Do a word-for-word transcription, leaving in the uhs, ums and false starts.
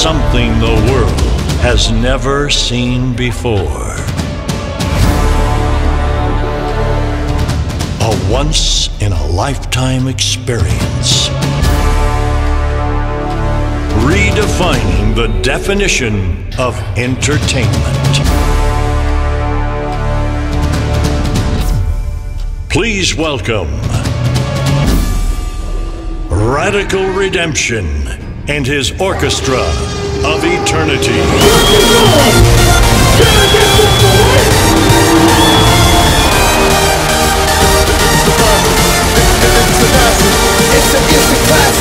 something the world has never seen before. A once-in-a-lifetime experience. Redefining the definition of entertainment. Please welcome Radical Redemption and his Orchestra of Eternity. It's an instant classic.